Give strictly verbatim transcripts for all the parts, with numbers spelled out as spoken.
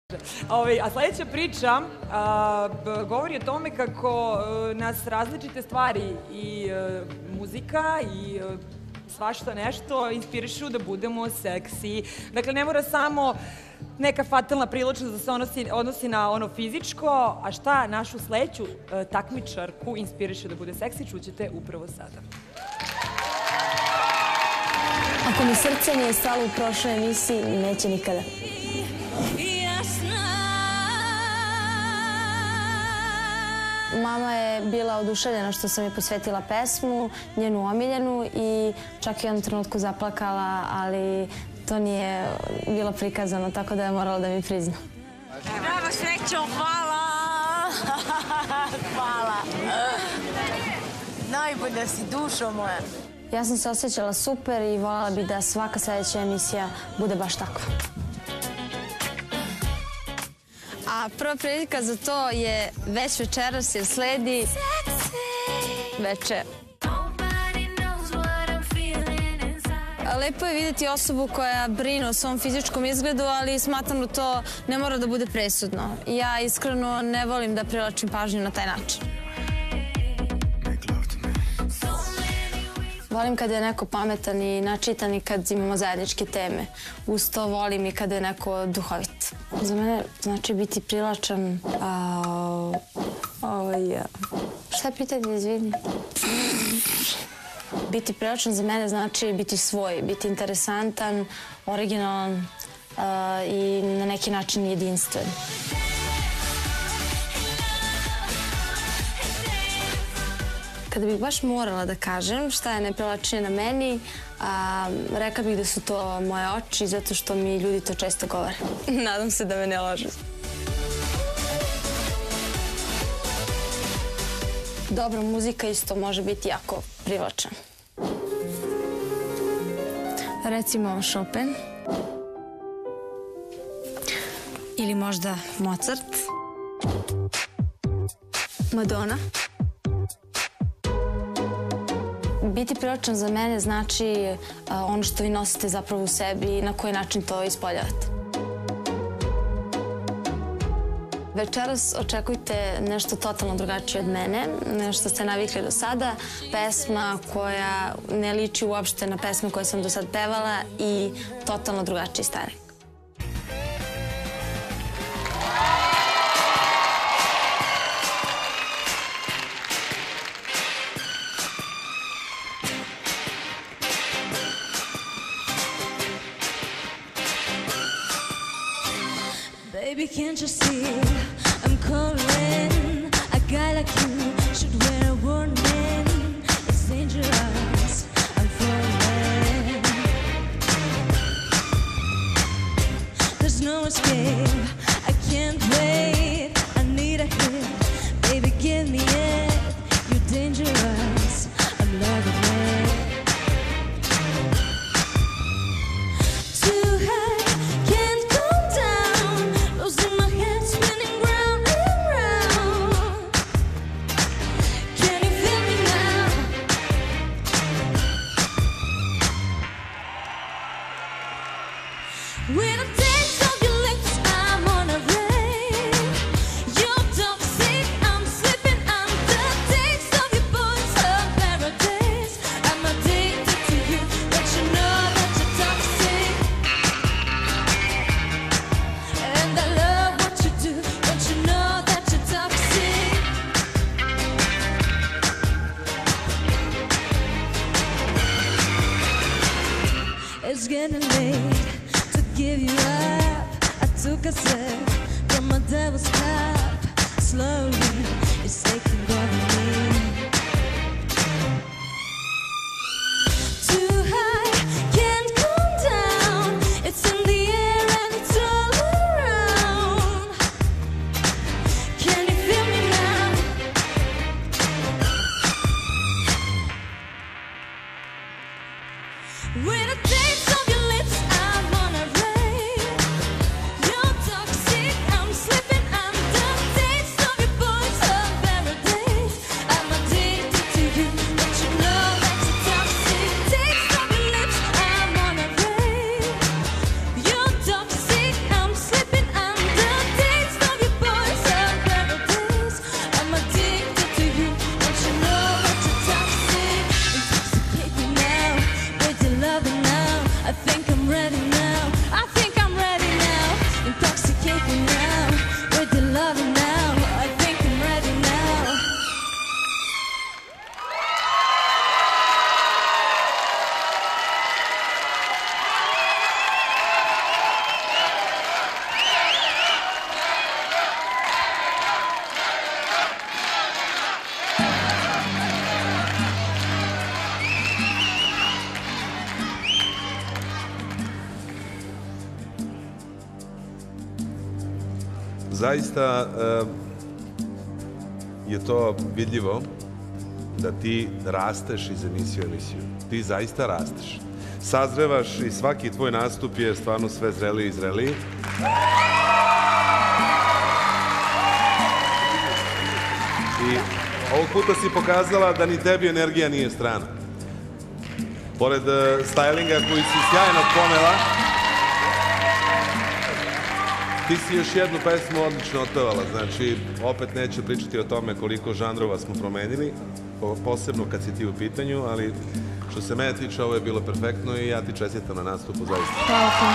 A sledeća priča govori o tome kako nas različite stvari i muzika i svašta nešto inspirišu da budemo seksi. Dakle, ne mora samo neka fatalna priločnost da se odnosi na ono fizičko, a šta našu sledeću takmičarku inspiriše da bude seksi, čućete upravo sada. Ako mi srce nije stalo u prošloj emisiji, neće nikada. Mama je bila oduševljena što sam je posvetila pesmu, njenu omiljenu, i čak i u jednom trenutku zaplakala, ali to nije bilo prikazano, tako da je morala da mi prizna. Bravo, srećo, hvala! Hvala! Najbolja si, dušo moja. Ja sam se osjećala super i voljela bih da svaka sledeća emisija bude baš takva. A prva prilika za to je već večeras jer sledi večer. Lepo je vidjeti osobu koja brine o svom fizičkom izgledu, ali smatram da to ne mora da bude presudno. Ja iskreno ne volim da privlačim pažnju na taj način. Volim kada je neko pametan i načitan i kad imamo zajedničke teme. Uz to volim i kada je neko duhovit. Za mene znači biti privlačan... Šta je pitanje, izvini? Biti privlačan za mene znači biti svoj, biti interesantan, originalan i na neki način jedinstven. Kada bih baš morala da kažem šta je najprivlačnije na meni, rekla bih da su to moje oči, zato što mi ljudi to često govore. Nadam se da me ne lažu. Dobra muzika isto može biti jako privlačna. Recimo Chopin. Ili možda Mozart. Madonna. Biti privlačan za mene znači ono što vi nosite zapravo u sebi i na koji način to ispoljavate. Večeras očekujte nešto totalno drugačije od mene, nešto ste navikli do sada, pesma koja ne liči uopšte na pesme koje sam do sad pevala i totalno drugačiji stari. Baby, can't you see I'm calling? A guy like you should wear a warning. It's dangerous, I'm falling. There's no escape, I can't wait. I need a hit, baby, give me it. You're dangerous, I'm loving it. It's getting late to give you up. I took a sip from my devil's cup. Slowly, it's taking over me. Too high, can't come down. It's in the air and it's all around. Can you feel me now? When I taste of your lips, I'm on a rave. You're toxic, I'm slipping under. Taste of your voice, a paradise. zaista je to vidljivo da ti rasteš iz emisiju u emisiju. Ti zaista rasteš. Sazrevaš i svaki tvoj nastup je stvarno sve zreliji i zreliji. I ovog puta si pokazala da ni tebi energija nije strana. Pored stylinga koji si sjajno ponela, ti si još jednu pesmu odlično otpevala. Znači, opet neću pričati o tome koliko žanrova smo promenili, posebno kad si ti u pitanju, ali što se mene tiče, ovo je bilo perfektno i ja ti čestitam na nastupu, zaista. Hvala puno.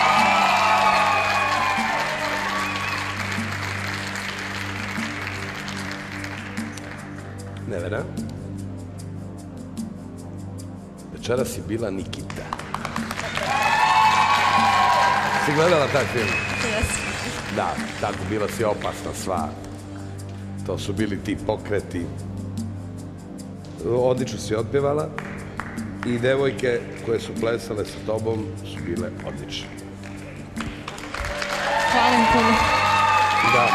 Nevena, večera si bila Nikita. Si gledala taj film? Jesam. Da, tako bila si opasna sva. To su bili ti pokreti. Odlično si otpjevala i devojke koje su plesale sa tobom su bile odlične. Hvala vam puno. Da.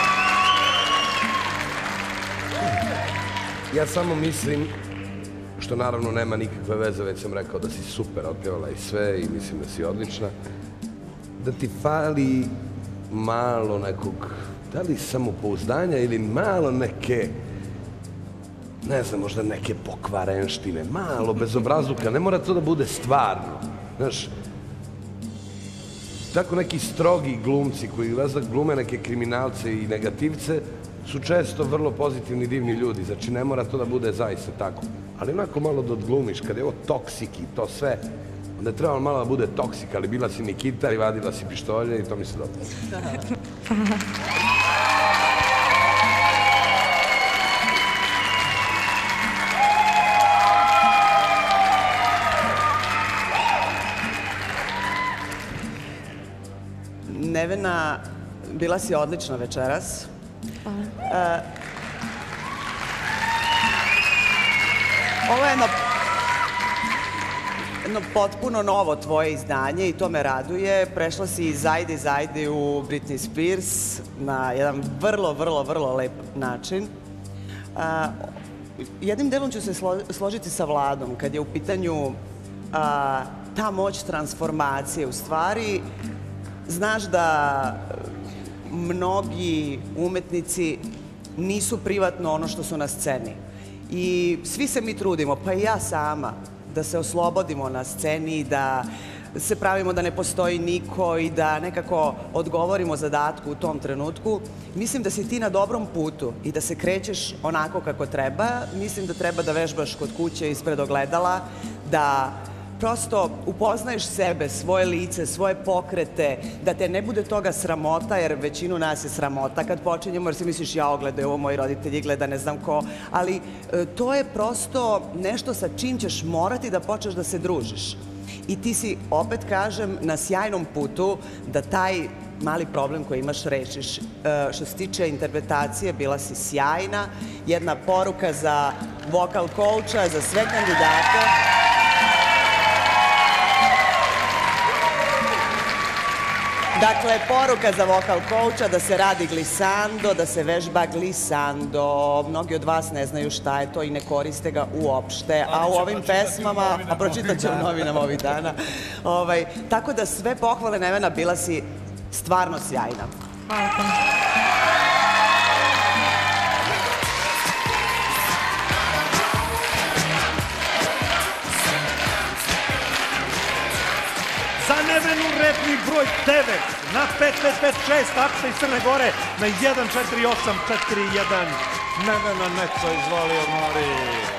Ja samo mislim, što naravno nema nikakve veze, već sam rekao da si super otpjevala i sve i mislim da si odlična, da ti fali malo nekog, da li samopouzdanja ili malo neke, ne znam, možda neke pokvarenštine, malo bezobrazluka, ne mora to da bude stvarno. Znaš, tako neki strogi glumci koji glume neke kriminalce i negativce su često vrlo pozitivni, divni ljudi. Znači, ne mora to da bude zaista tako. Ali onako malo da odglumiš, kada je ovo toksik i to sve, onda je trebalo malo da bude toksik, ali bila si Nikita i vadila si pištolje i to mi se dobro. Nevena, bila si odlična večeras. Hvala. Ovo je jedno jedno potpuno novo tvoje izdanje i to me raduje. Prešla si iz Zajde Zajde u Britney Spears na jedan vrlo, vrlo, vrlo lep način. Jednim delom ću se složiti sa Vladom kad je u pitanju ta moć transformacije. U stvari, znaš da mnogi umetnici nisu privatno ono što su na sceni. I svi se mi trudimo, pa i ja sama, da se oslobodimo na sceni, da se pravimo da ne postoji niko i da nekako odgovorimo zadatku u tom trenutku. Mislim da si ti na dobrom putu i da se krećeš onako kako treba. Mislim da treba da vežbaš kod kuće ispred ogledala, da prosto upoznaješ sebe, svoje lice, svoje pokrete, da te ne bude toga sramota, jer većinu nas je sramota kad počinjemo, jer si misliš ja ogledaju ovo, moji roditelji gleda, ne znam ko, ali to je prosto nešto sa čim ćeš morati da počneš da se družiš. I ti si, opet kažem, na sjajnom putu da taj mali problem koji imaš rešiš. Što se tiče interpretacije, bila si sjajna. Jedna poruka za vokal coacha, za sve kandidate. Dakle, poruka za vokal coacha da se radi glissando, da se vežba glissando. Mnogi od vas ne znaju šta je to i ne koriste ga uopšte. A u ovim pesmama, a pročitat ću u novinama ovih dana. Tako da sve pohvale, Nevena, bila si stvarno sjajna. Hvala puno. Za Nevenu repnik broj devet na pet pet pet šest aksa iz Crne Gore na jedan četiri osam četiri jedan. Nevena Neco, izvoli, odmori.